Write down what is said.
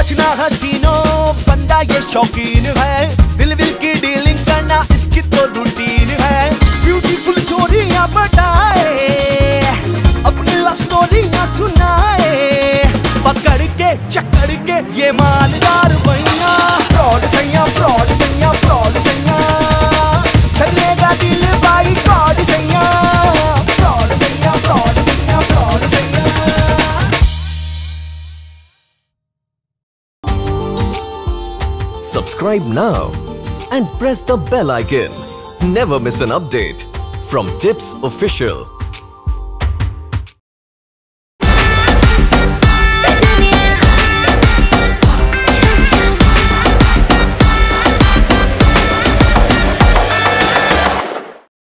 बचना हसीनों, बंदा ये शौकीन है, दिल की डीलिंग करना इसकी तो रूटीन है। ब्यूटीफुल चोरियां बताए, अपनी लव स्टोरियां सुनाए, पकड़ के चकड़ के ये मालदार बहिया। फ्रॉड सैया, फ्रॉड सैया, फ्रॉड सैया, धरनेगा दिल बाई कॉड सैया। फ्रॉड सैया, फ्रॉड सैया, फ्रॉड सैया। Subscribe now and press the bell icon. Never miss an update from Tips Official.